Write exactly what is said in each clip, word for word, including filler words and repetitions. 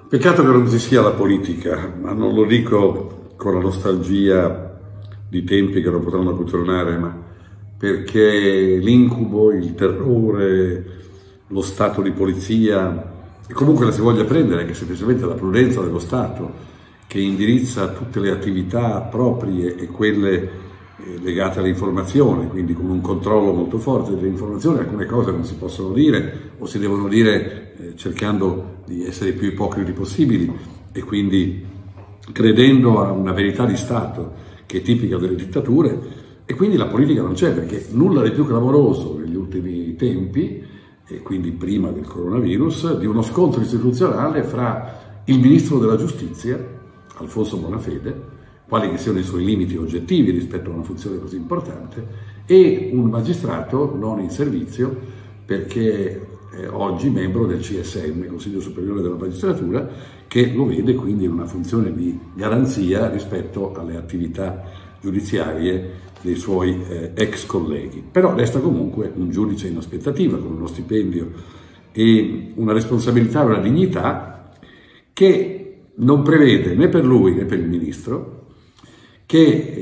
Peccato che non ci sia la politica, ma non lo dico con la nostalgia di tempi che non potranno più tornare, ma perché l'incubo, il terrore, lo stato di polizia, e comunque la si voglia prendere anche semplicemente la prudenza dello Stato, che indirizza tutte le attività proprie e quelle legate all'informazione, quindi con un controllo molto forte delle informazioni. Alcune cose non si possono dire o si devono dire eh, cercando di essere i più ipocriti possibili e quindi credendo a una verità di Stato che è tipica delle dittature, e quindi la politica non c'è, perché nulla di più clamoroso negli ultimi tempi, e quindi prima del coronavirus, di uno scontro istituzionale fra il Ministro della Giustizia, Alfonso Bonafede, quali che siano i suoi limiti oggettivi rispetto a una funzione così importante, e un magistrato non in servizio perché è oggi membro del C S M, Consiglio Superiore della Magistratura, che lo vede quindi in una funzione di garanzia rispetto alle attività giudiziarie dei suoi eh, ex colleghi. Però resta comunque un giudice in aspettativa, con uno stipendio e una responsabilità e una dignità che non prevede né per lui né per il Ministro che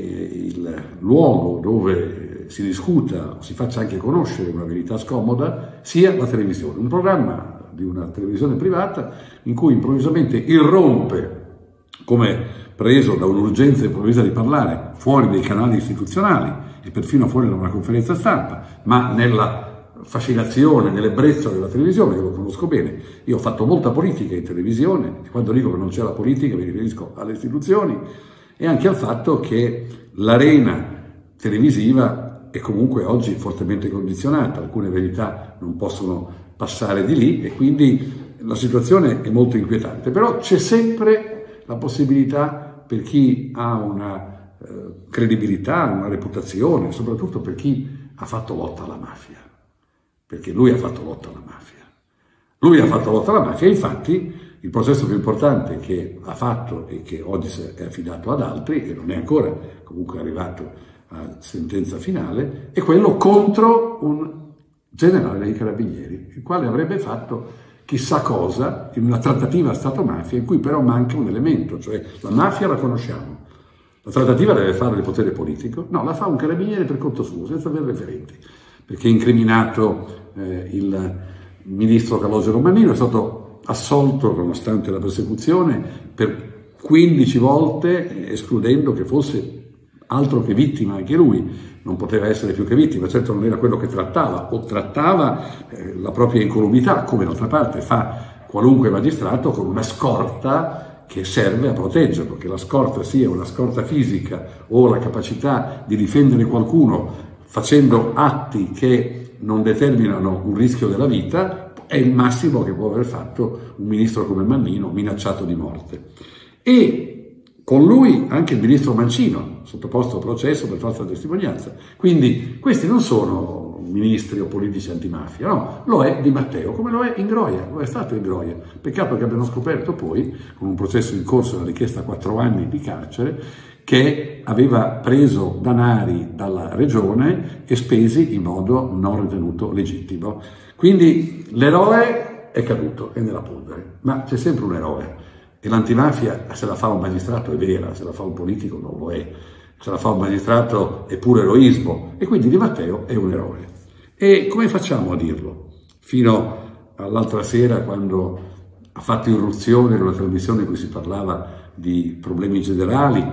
il luogo dove si discuta o si faccia anche conoscere una verità scomoda sia la televisione, un programma di una televisione privata in cui improvvisamente irrompe, come preso da un'urgenza improvvisa di parlare, fuori dai canali istituzionali e perfino fuori da una conferenza stampa, ma nella fascinazione, nell'ebbrezza della televisione, che lo conosco bene. Io ho fatto molta politica in televisione e quando dico che non c'è la politica mi riferisco alle istituzioni e anche al fatto che l'arena televisiva è comunque oggi fortemente condizionata, alcune verità non possono passare di lì e quindi la situazione è molto inquietante, però c'è sempre la possibilità per chi ha una eh, credibilità, una reputazione, soprattutto per chi ha fatto lotta alla mafia, perché lui ha fatto lotta alla mafia. Lui ha fatto lotta alla mafia e infatti il processo più importante che ha fatto e che oggi è affidato ad altri, e non è ancora comunque arrivato a sentenza finale, è quello contro un generale dei Carabinieri, il quale avrebbe fatto chissà cosa in una trattativa Stato-mafia in cui però manca un elemento, cioè la mafia la conosciamo, la trattativa deve fare il potere politico, no, la fa un carabiniere per conto suo, senza avere referenti, perché è incriminato eh, il ministro Calogero Mannino, è stato assolto nonostante la persecuzione per quindici volte, escludendo che fosse altro che vittima anche lui, non poteva essere più che vittima, certo non era quello che trattava, o trattava eh, la propria incolumità, come d'altra parte fa qualunque magistrato con una scorta che serve a proteggerlo, che la scorta sia una scorta fisica o la capacità di difendere qualcuno facendo atti che non determinano un rischio della vita, è il massimo che può aver fatto un ministro come Mannino, minacciato di morte. E con lui anche il ministro Mancino, sottoposto a processo per falsa testimonianza. Quindi questi non sono ministri o politici antimafia, no, lo è Di Matteo, come lo è Ingroia, lo è stato Ingroia. Peccato che abbiano scoperto poi, con un processo in corso, la richiesta a quattro anni di carcere, che aveva preso danari dalla regione e spesi in modo non ritenuto legittimo. Quindi l'eroe è caduto, è nella polvere, ma c'è sempre un eroe e l'antimafia, se la fa un magistrato è vera, se la fa un politico non lo è, se la fa un magistrato è pure eroismo e quindi Di Matteo è un eroe. E come facciamo a dirlo? Fino all'altra sera, quando ha fatto irruzione in una trasmissione in cui si parlava di problemi generali,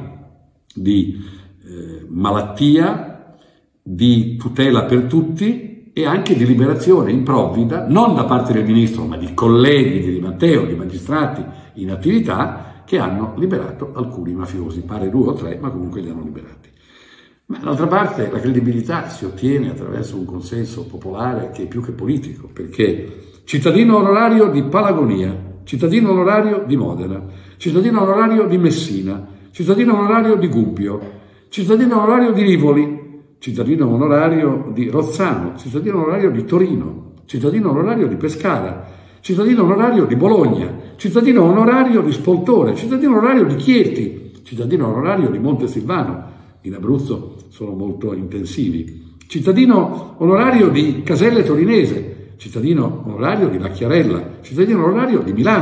di eh, malattia, di tutela per tutti e anche di liberazione improvvida, non da parte del ministro, ma di colleghi di Di Matteo, di magistrati in attività, che hanno liberato alcuni mafiosi, pare due o tre, ma comunque li hanno liberati. Ma d'altra parte la credibilità si ottiene attraverso un consenso popolare che è più che politico, perché cittadino onorario di Palagonia, cittadino onorario di Modena, cittadino onorario di Messina, cittadino onorario di Gubbio, cittadino onorario di Rivoli, cittadino onorario di Rozzano, cittadino onorario di Torino, cittadino onorario di Pescara, cittadino onorario di Bologna, cittadino onorario di Spoltore, cittadino onorario di Chieti, cittadino onorario di Montesilvano, in Abruzzo sono molto intensivi, cittadino onorario di Caselle Torinese, cittadino onorario di Lacchiarella, cittadino onorario di Milano,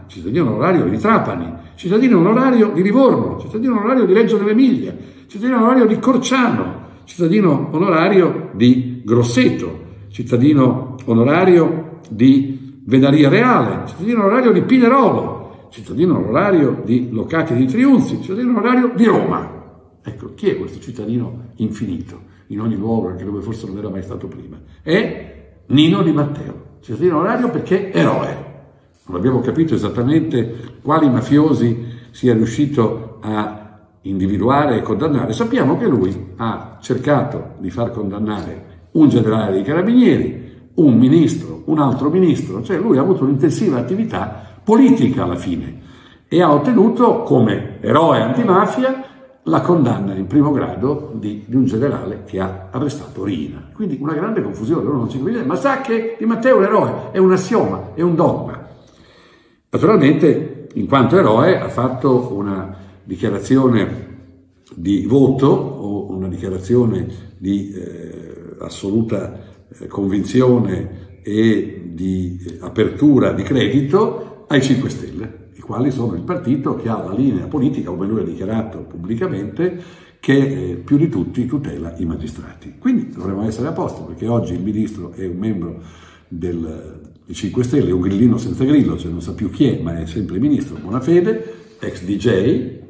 cittadino onorario di Trapani, cittadino onorario di Livorno, cittadino onorario di Reggio dell'Emilia, cittadino onorario di Corciano, cittadino onorario di Grosseto, cittadino onorario di Venaria Reale, cittadino onorario di Pinerolo, cittadino onorario di Locati di Triunzi, cittadino onorario di Roma. Ecco, chi è questo cittadino infinito, in ogni luogo, anche dove forse non era mai stato prima? È Nino Di Matteo, cittadino onorario perché eroe. Non abbiamo capito esattamente quali mafiosi sia riuscito a individuare e condannare. Sappiamo che lui ha cercato di far condannare un generale dei carabinieri, un ministro, un altro ministro, cioè lui ha avuto un'intensiva attività politica alla fine e ha ottenuto come eroe antimafia la condanna in primo grado di, di un generale che ha arrestato Riina. Quindi una grande confusione, uno non ci capisce, ma sa che Di Matteo è un eroe, è un assioma, è un dogma. Naturalmente, in quanto eroe, ha fatto una dichiarazione di voto o una dichiarazione di eh, assoluta eh, convinzione e di eh, apertura di credito ai cinque Stelle, i quali sono il partito che ha la linea politica, come lui ha dichiarato pubblicamente, che eh, più di tutti tutela i magistrati. Quindi dovremmo essere a posto, perché oggi il ministro è un membro del i cinque Stelle, un grillino senza grillo, cioè non sa più chi è, ma è sempre il ministro Bonafede, ex D J,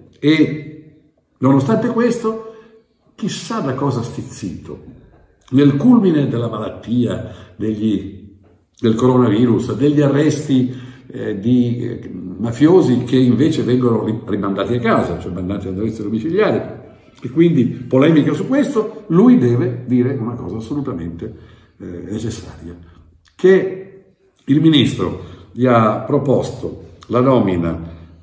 e nonostante questo, chissà da cosa stizzito, nel culmine della malattia, degli, del coronavirus, degli arresti eh, di eh, mafiosi che invece vengono rimandati a casa, cioè mandati ad arresti domiciliari, e quindi polemica su questo, lui deve dire una cosa assolutamente eh, necessaria, che il ministro gli ha proposto la nomina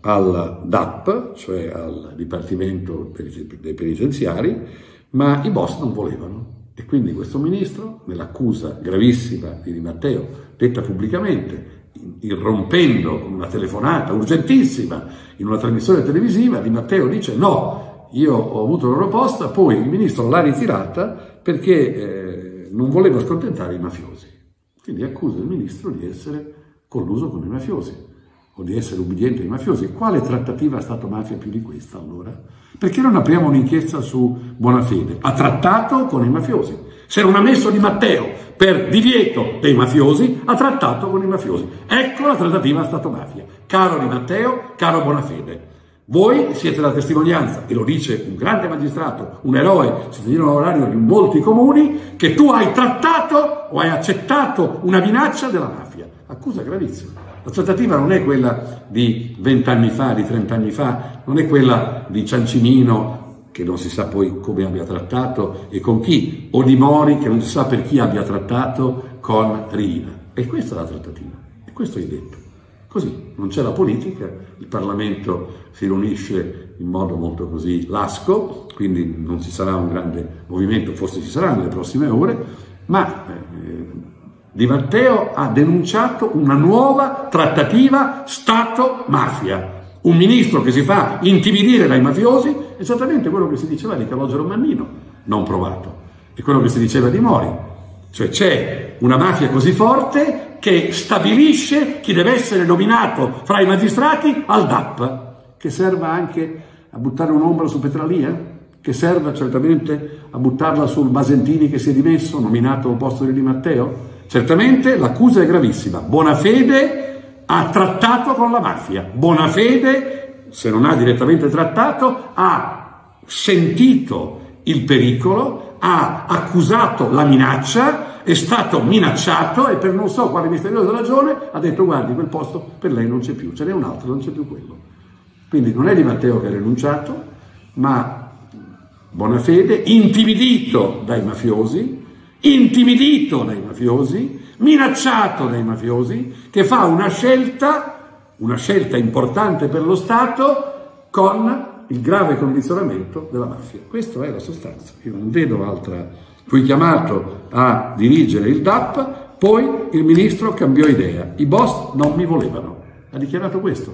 al D A P, cioè al Dipartimento dei Penitenziari, ma i boss non volevano. E quindi questo ministro, nell'accusa gravissima di Di Matteo, detta pubblicamente, irrompendo con una telefonata urgentissima in una trasmissione televisiva, Di Matteo dice no, io ho avuto una proposta, poi il ministro l'ha ritirata perché eh, non voleva scontentare i mafiosi. Quindi accusa il ministro di essere colluso con i mafiosi o di essere ubbidiente ai mafiosi. Quale trattativa ha stato mafia più di questa allora? Perché non apriamo un'inchiesta su Bonafede? Ha trattato con i mafiosi. Se non ha messo Di Matteo per divieto dei mafiosi, ha trattato con i mafiosi. Ecco la trattativa Stato-mafia. Caro Di Matteo, caro Bonafede, voi siete la testimonianza, e lo dice un grande magistrato, un eroe, cittadino onorario di molti comuni, che tu hai trattato o hai accettato una minaccia della mafia. Accusa gravissima. La trattativa non è quella di vent'anni fa, di trent'anni fa, non è quella di Ciancimino, che non si sa poi come abbia trattato e con chi, o di Mori, che non si sa per chi abbia trattato con Riina. E questa è la trattativa, e questo hai detto. Così, non c'è la politica, il Parlamento si riunisce in modo molto così lasco, quindi non ci sarà un grande movimento, forse ci sarà nelle prossime ore, ma eh, Di Matteo ha denunciato una nuova trattativa Stato-mafia. Un ministro che si fa intimidire dai mafiosi, esattamente quello che si diceva di Calogero Mannino, non provato, e quello che si diceva di Mori. Cioè c'è una mafia così forte che stabilisce chi deve essere nominato fra i magistrati al D A P, che serva anche a buttare un'ombra su Petralia, che serva certamente a buttarla sul Basentini che si è dimesso, nominato al posto di Di Matteo. Certamente l'accusa è gravissima. Bonafede ha trattato con la mafia. Bonafede, se non ha direttamente trattato, ha sentito il pericolo, ha accusato la minaccia, è stato minacciato e per non so quale misteriosa ragione ha detto guardi quel posto per lei non c'è più, ce n'è un altro, non c'è più quello. Quindi non è Di Matteo che ha rinunciato, ma Bonafede, intimidito dai mafiosi, intimidito dai mafiosi, minacciato dai mafiosi, che fa una scelta, una scelta importante per lo Stato con il grave condizionamento della mafia. Questa è la sostanza. Io non vedo altra. Fui chiamato a dirigere il D A P, poi il ministro cambiò idea. I boss non mi volevano. Ha dichiarato questo.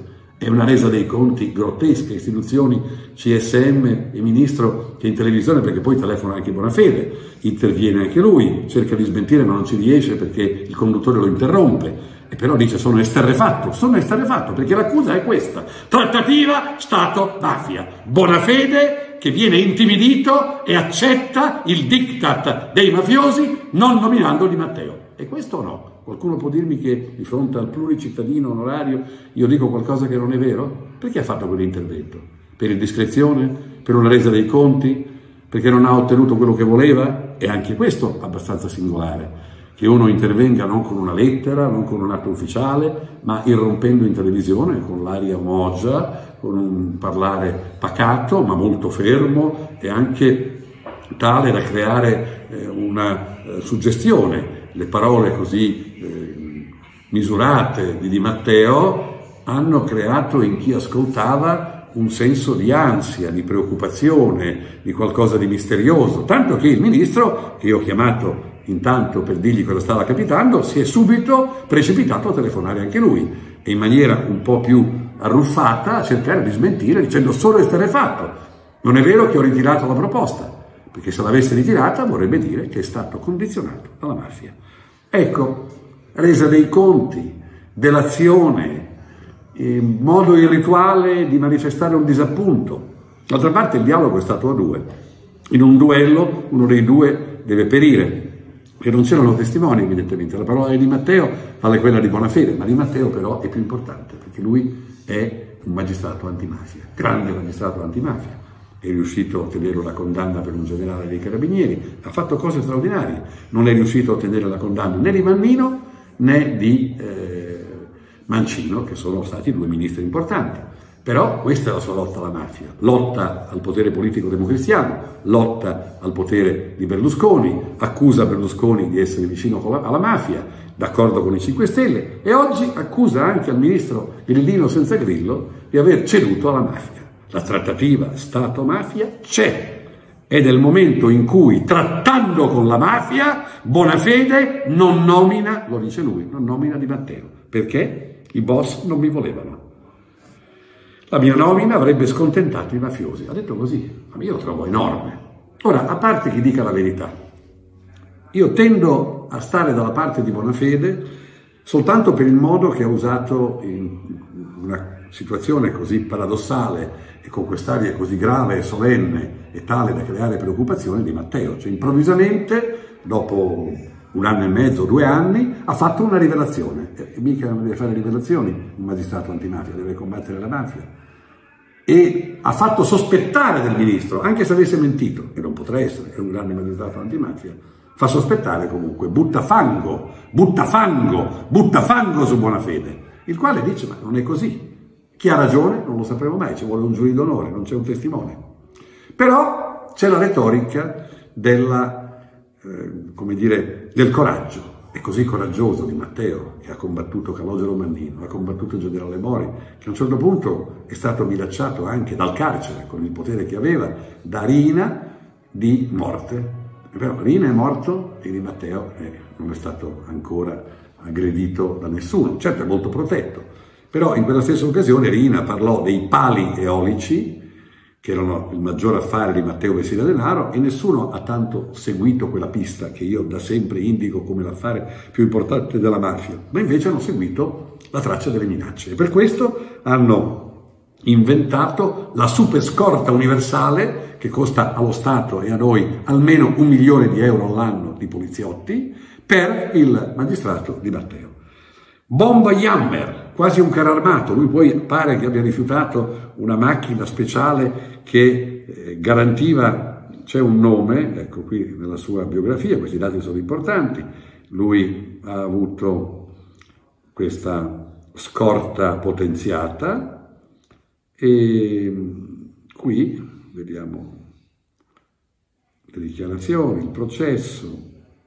È una resa dei conti grottesca, istituzioni, C S M e ministro che in televisione, perché poi telefona anche Bonafede, interviene anche lui, cerca di smentire ma non ci riesce perché il conduttore lo interrompe, e però dice sono esterrefatto, sono esterrefatto perché l'accusa è questa: trattativa Stato-mafia, Bonafede che viene intimidito e accetta il diktat dei mafiosi non nominando Di Matteo. E questo o no? Qualcuno può dirmi che di fronte al pluricittadino onorario io dico qualcosa che non è vero? Perché ha fatto quell'intervento? Per indiscrezione? Per una resa dei conti? Perché non ha ottenuto quello che voleva? E anche questo abbastanza singolare, che uno intervenga non con una lettera, non con un atto ufficiale, ma irrompendo in televisione con l'aria mogia, con un parlare pacato ma molto fermo e anche tale da creare eh, una eh, suggestione. Le parole così eh, misurate di Di Matteo hanno creato in chi ascoltava un senso di ansia, di preoccupazione, di qualcosa di misterioso, tanto che il ministro, che io ho chiamato intanto per dirgli cosa stava capitando, si è subito precipitato a telefonare anche lui e in maniera un po' più arruffata a cercare di smentire dicendo sono esterrefatto, non è vero che ho ritirato la proposta, perché se l'avesse ritirata vorrebbe dire che è stato condizionato dalla mafia. Ecco, resa dei conti, delazione, eh, modo irrituale di manifestare un disappunto. D'altra parte il dialogo è stato a due. In un duello uno dei due deve perire, perché non c'erano testimoni evidentemente. La parola di Di Matteo vale quella di Bonafede, ma Di Matteo però è più importante, perché lui è un magistrato antimafia, grande magistrato antimafia. È riuscito a ottenere la condanna per un generale dei carabinieri, ha fatto cose straordinarie, non è riuscito a ottenere la condanna né di Mannino né di eh, Mancino, che sono stati due ministri importanti. Però questa è la sua lotta alla mafia, lotta al potere politico democristiano, lotta al potere di Berlusconi, accusa Berlusconi di essere vicino alla mafia, d'accordo con i cinque Stelle, e oggi accusa anche al ministro grillino senza grillo di aver ceduto alla mafia. La trattativa Stato-mafia c'è ed è il momento in cui, trattando con la mafia, Bonafede non nomina, lo dice lui, non nomina Di Matteo. Perché? I boss non mi volevano. La mia nomina avrebbe scontentato i mafiosi. Ha detto così, ma io lo trovo enorme. Ora, a parte chi dica la verità, io tendo a stare dalla parte di Bonafede soltanto per il modo che ha usato in una situazione così paradossale e con quest'aria così grave e solenne e tale da creare preoccupazione Di Matteo. Cioè improvvisamente, dopo un anno e mezzo, due anni, ha fatto una rivelazione. E mica non deve fare rivelazioni un magistrato antimafia, deve combattere la mafia. E ha fatto sospettare del ministro, anche se avesse mentito, e non potrà essere, è un grande magistrato antimafia, fa sospettare comunque, butta fango, butta fango, butta fango su Bonafede, il quale dice ma non è così. Chi ha ragione? Non lo sapremo mai, ci vuole un giurì d'onore, non c'è un testimone. Però c'è la retorica della, eh, come dire, del coraggio. È così coraggioso Di Matteo, che ha combattuto Calogero Mannino, ha combattuto il generale Mori, che a un certo punto è stato minacciato anche dal carcere, con il potere che aveva, da Riina, di morte. Però Riina è morto e Di Matteo eh, non è stato ancora aggredito da nessuno. Certo è molto protetto. Però in quella stessa occasione Riina parlò dei pali eolici, che erano il maggior affare di Matteo Messina Denaro, e nessuno ha tanto seguito quella pista che io da sempre indico come l'affare più importante della mafia, ma invece hanno seguito la traccia delle minacce. E per questo hanno inventato la super scorta universale che costa allo Stato e a noi almeno un milione di euro all'anno di poliziotti per il magistrato Di Matteo. Bomba Jammer, quasi un carro armato, lui poi pare che abbia rifiutato una macchina speciale che eh, garantiva, c'è un nome, ecco qui nella sua biografia, questi dati sono importanti, lui ha avuto questa scorta potenziata e qui vediamo le dichiarazioni, il processo.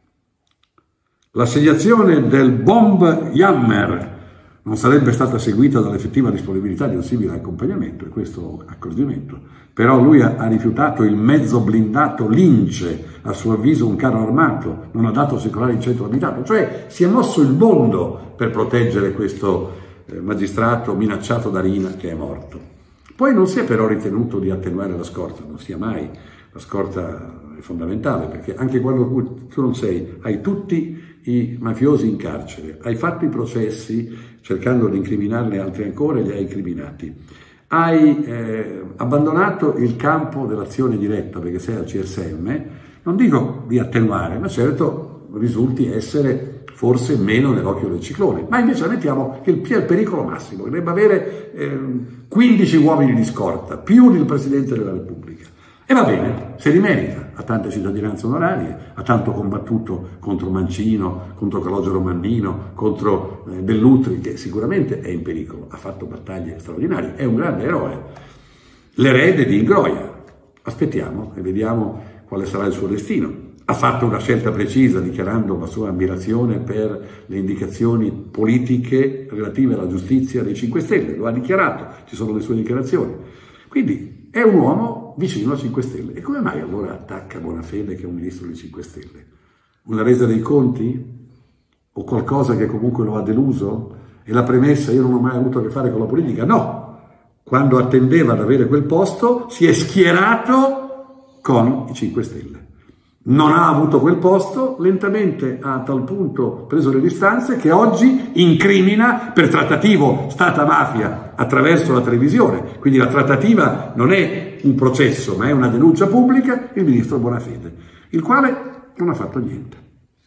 L'assegnazione del Bomb Jammer non sarebbe stata seguita dall'effettiva disponibilità di un simile accompagnamento, e questo accorgimento. Però lui ha, ha rifiutato il mezzo blindato Lince, a suo avviso un carro armato, non ha dato secolare in centro abitato, cioè si è mosso il mondo per proteggere questo eh, magistrato minacciato da Riina che è morto. Poi non si è però ritenuto di attenuare la scorta, non sia mai, la scorta è fondamentale, perché anche quando tu non sei, hai tutti i mafiosi in carcere, hai fatto i processi cercando di incriminarne altri ancora e li hai incriminati. Hai eh, abbandonato il campo dell'azione diretta perché sei al C S M, non dico di attenuare, ma certo risulti essere forse meno nell'occhio del ciclone, ma invece ammettiamo che il, il pericolo massimo, che debba avere eh, quindici uomini di scorta, più del Presidente della Repubblica. E va bene, se li merita, ha tante cittadinanze onorarie, ha tanto combattuto contro Mancino, contro Calogero Mannino, contro eh, Dell'Utri, che sicuramente è in pericolo, ha fatto battaglie straordinarie, è un grande eroe. L'erede di Ingroia, aspettiamo e vediamo quale sarà il suo destino. Ha fatto una scelta precisa dichiarando la sua ammirazione per le indicazioni politiche relative alla giustizia dei cinque Stelle, lo ha dichiarato, ci sono le sue dichiarazioni. Quindi è un uomo vicino a cinque Stelle. E come mai allora attacca Bonafede che è un ministro dei cinque Stelle? Una resa dei conti? O qualcosa che comunque lo ha deluso? E la premessa, io non ho mai avuto a che fare con la politica? No! Quando attendeva ad avere quel posto si è schierato con i cinque Stelle. Non ha avuto quel posto, lentamente ha a tal punto preso le distanze che oggi incrimina per trattativo Stata-mafia attraverso la televisione. Quindi la trattativa non è un processo, ma è una denuncia pubblica, il ministro Bonafede, il quale non ha fatto niente.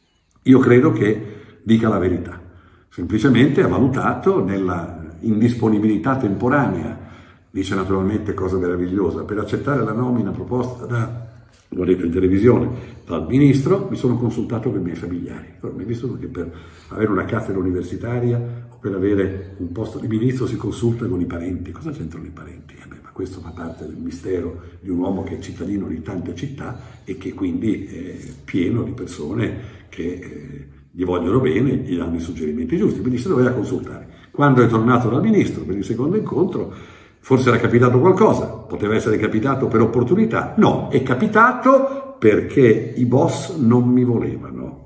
Io credo che dica la verità. Semplicemente ha valutato nella indisponibilità temporanea, dice naturalmente cosa meravigliosa, per accettare la nomina proposta da... l'ho detto in televisione, dal ministro, mi sono consultato con i miei familiari. Mi visto che per avere una cattedra universitaria o per avere un posto di ministro si consulta con i parenti. Cosa c'entrano i parenti? Eh beh, ma questo fa parte del mistero di un uomo che è cittadino di tante città e che quindi è pieno di persone che eh, gli vogliono bene e gli danno i suggerimenti giusti. Quindi si doveva consultare. Quando è tornato dal ministro per il secondo incontro, forse era capitato qualcosa, poteva essere capitato per opportunità. No, è capitato perché i boss non mi volevano.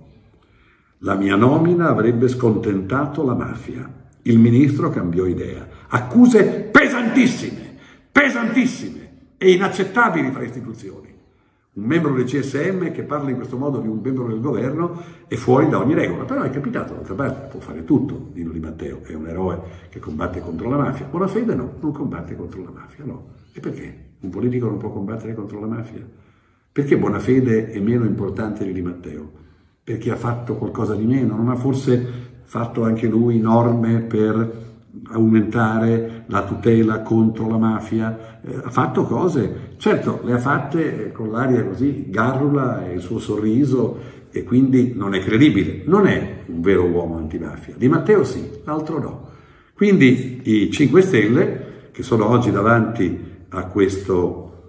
La mia nomina avrebbe scontentato la mafia. Il ministro cambiò idea. Accuse pesantissime, pesantissime e inaccettabili fra istituzioni. Un membro del C S M che parla in questo modo di un membro del governo è fuori da ogni regola, però è capitato, d'altra parte può fare tutto. Nino Di Matteo è un eroe che combatte contro la mafia. Bonafede no, non combatte contro la mafia, no. E perché? Un politico non può combattere contro la mafia? Perché Bonafede è meno importante di Di Matteo? Perché ha fatto qualcosa di meno? Non ha forse fatto anche lui norme per aumentare la tutela contro la mafia? Eh, ha fatto cose, certo le ha fatte con l'aria così garrula e il suo sorriso e quindi non è credibile, non è un vero uomo antimafia. Di Matteo sì, l'altro no. Quindi i cinque Stelle che sono oggi davanti a questo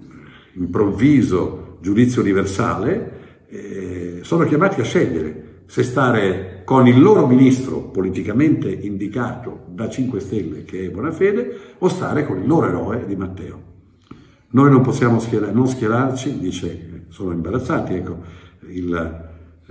improvviso giudizio universale eh, sono chiamati a scegliere se stare con il loro ministro politicamente indicato da cinque Stelle, che è Bonafede, o stare con il loro eroe Di Matteo. Noi non possiamo schierar, non schierarci, dice, sono imbarazzati, ecco, il eh,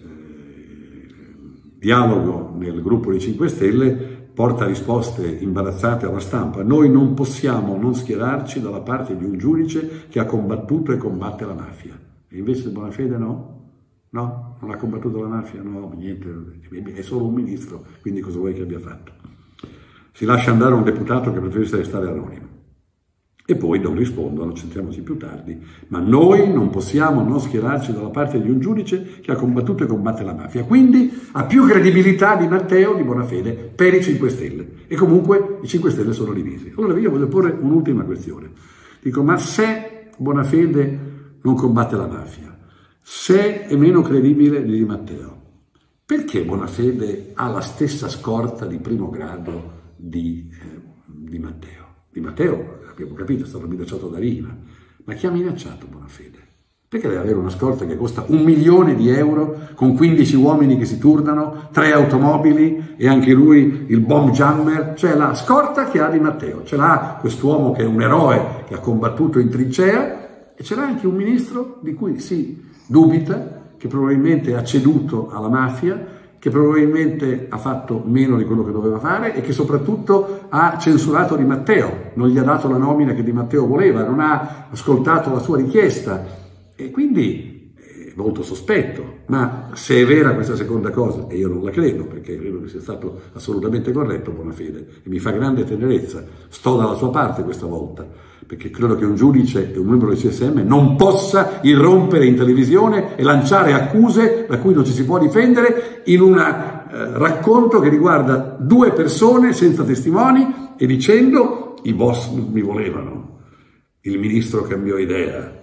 dialogo nel gruppo di cinque Stelle porta risposte imbarazzate alla stampa. Noi non possiamo non schierarci dalla parte di un giudice che ha combattuto e combatte la mafia. E invece Bonafede no? No? Non ha combattuto la mafia? No, niente, è solo un ministro, quindi cosa vuoi che abbia fatto? Si lascia andare un deputato che preferisce restare anonimo. E poi non rispondono, centriamoci più tardi, ma noi non possiamo non schierarci dalla parte di un giudice che ha combattuto e combatte la mafia, quindi ha più credibilità di Matteo, di Bonafede, per i cinque Stelle. E comunque i cinque Stelle sono divisi. Allora io voglio porre un'ultima questione. Dico, ma se Bonafede non combatte la mafia, se è meno credibile di Di Matteo, perché Bonafede ha la stessa scorta di primo grado di, eh, di Matteo? Di Matteo, abbiamo capito, è stato minacciato da Riina, ma chi ha minacciato Bonafede? Perché deve avere una scorta che costa un milione di euro, con quindici uomini che si turnano, tre automobili e anche lui il bomb jammer? Cioè la scorta che ha Di Matteo, ce l'ha quest'uomo che è un eroe che ha combattuto in trincea e ce l'ha anche un ministro di cui si dubita, che probabilmente ha ceduto alla mafia, che probabilmente ha fatto meno di quello che doveva fare e che soprattutto ha censurato Di Matteo, non gli ha dato la nomina che Di Matteo voleva, non ha ascoltato la sua richiesta e quindi è molto sospetto. Ma se è vera questa seconda cosa, e io non la credo perché credo che sia stato assolutamente corretto Bonafede e mi fa grande tenerezza, sto dalla sua parte questa volta, perché credo che un giudice e un membro del C S M non possa irrompere in televisione e lanciare accuse da cui non ci si può difendere in un eh, racconto che riguarda due persone senza testimoni e dicendo i boss non mi volevano, il ministro cambiò idea,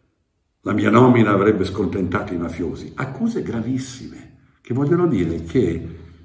la mia nomina avrebbe scontentato i mafiosi. Accuse gravissime che vogliono dire che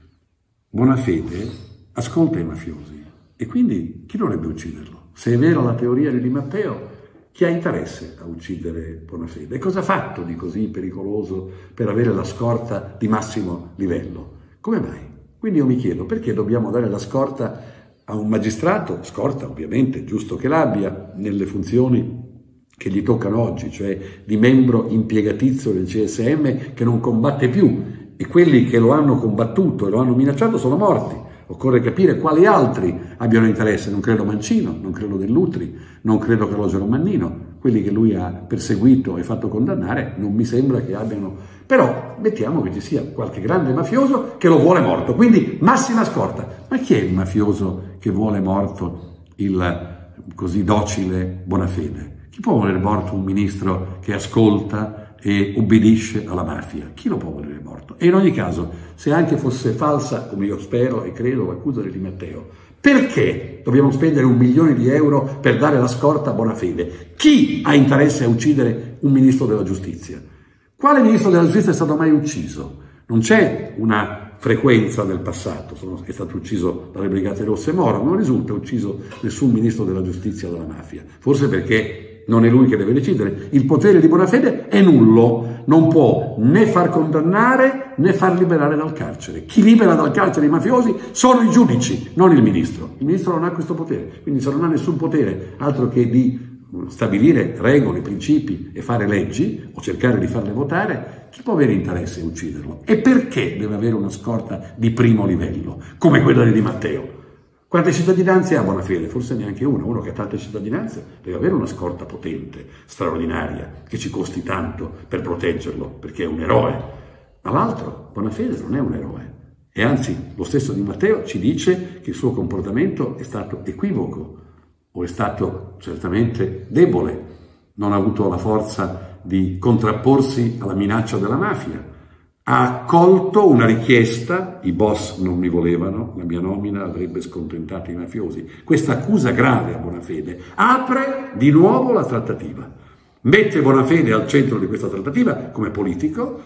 Bonafede ascolta i mafiosi e quindi chi dovrebbe ucciderlo? Se è vera la teoria di Di Matteo, chi ha interesse a uccidere Bonafede? E cosa ha fatto di così pericoloso per avere la scorta di massimo livello? Come mai? Quindi io mi chiedo, perché dobbiamo dare la scorta a un magistrato, scorta ovviamente, giusto che l'abbia, nelle funzioni che gli toccano oggi, cioè di membro impiegatizio del C S M che non combatte più, e quelli che lo hanno combattuto e lo hanno minacciato sono morti. Occorre capire quali altri abbiano interesse. Non credo Mancino, non credo Dell'Utri, non credo Calogero Mannino. Quelli che lui ha perseguito e fatto condannare non mi sembra che abbiano... Però mettiamo che ci sia qualche grande mafioso che lo vuole morto, quindi massima scorta. Ma chi è il mafioso che vuole morto il così docile Bonafede? Chi può volere morto un ministro che ascolta e ubbidisce alla mafia? Chi lo può volere morto? E in ogni caso, se anche fosse falsa, come io spero e credo, l'accusa di Di Matteo, perché dobbiamo spendere un milione di euro per dare la scorta a Bonafede? Chi ha interesse a uccidere un ministro della giustizia? Quale ministro della giustizia è stato mai ucciso? Non c'è una frequenza nel passato, sono, è stato ucciso dalle Brigate Rosse Moro, non risulta ucciso nessun ministro della giustizia dalla mafia, forse perché non è lui che deve decidere. Il potere di Bonafede è nullo, non può né far condannare né far liberare dal carcere. Chi libera dal carcere i mafiosi sono i giudici, non il ministro. Il ministro non ha questo potere, quindi se non ha nessun potere altro che di stabilire regole, principi e fare leggi o cercare di farle votare, chi può avere interesse a ucciderlo? E perché deve avere una scorta di primo livello, come quella di Di Matteo? Quante cittadinanze ha Bonafede? Forse neanche una. Uno che ha tante cittadinanze deve avere una scorta potente, straordinaria, che ci costi tanto per proteggerlo, perché è un eroe. Ma l'altro, Bonafede non è un eroe. E anzi, lo stesso Di Matteo ci dice che il suo comportamento è stato equivoco, o è stato certamente debole, non ha avuto la forza di contrapporsi alla minaccia della mafia. Ha accolto una richiesta, i boss non mi volevano, la mia nomina avrebbe scontentato i mafiosi. Questa accusa grave a Bonafede apre di nuovo la trattativa, mette Bonafede al centro di questa trattativa come politico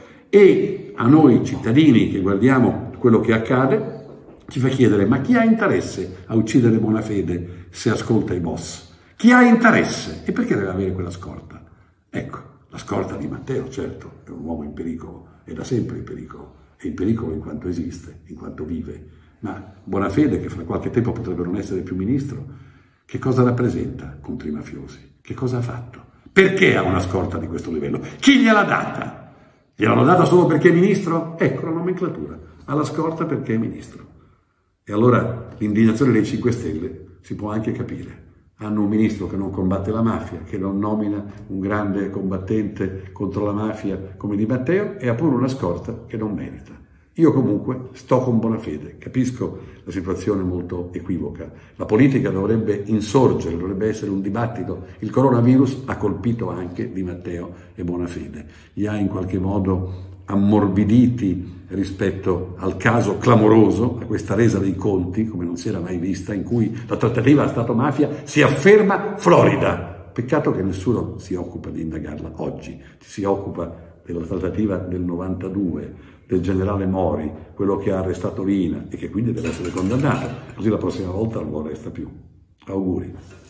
e a noi cittadini che guardiamo quello che accade ci fa chiedere: ma chi ha interesse a uccidere Bonafede se ascolta i boss? Chi ha interesse? E perché deve avere quella scorta? Ecco, la scorta di Matteo, certo, è un uomo in pericolo, è da sempre in pericolo, è in pericolo in quanto esiste, in quanto vive. Ma Bonafede, che fra qualche tempo potrebbe non essere più ministro, che cosa rappresenta contro i mafiosi? Che cosa ha fatto? Perché ha una scorta di questo livello? Chi gliel'ha data? Gliel'hanno data solo perché è ministro? Ecco la nomenclatura, ha la scorta perché è ministro. E allora l'indignazione dei cinque Stelle si può anche capire. Hanno un ministro che non combatte la mafia, che non nomina un grande combattente contro la mafia come Di Matteo e ha pure una scorta che non merita. Io comunque sto con Bonafede, capisco la situazione molto equivoca. La politica dovrebbe insorgere, dovrebbe essere un dibattito. Il coronavirus ha colpito anche Di Matteo e Bonafede. Li ha in qualche modo ammorbiditi rispetto al caso clamoroso, a questa resa dei conti, come non si era mai vista, in cui la trattativa Stato-mafia si afferma florida. Peccato che nessuno si occupa di indagarla oggi, si occupa della trattativa del novantadue, del generale Mori, quello che ha arrestato Riina e che quindi deve essere condannato, così la prossima volta non lo resta più. Auguri.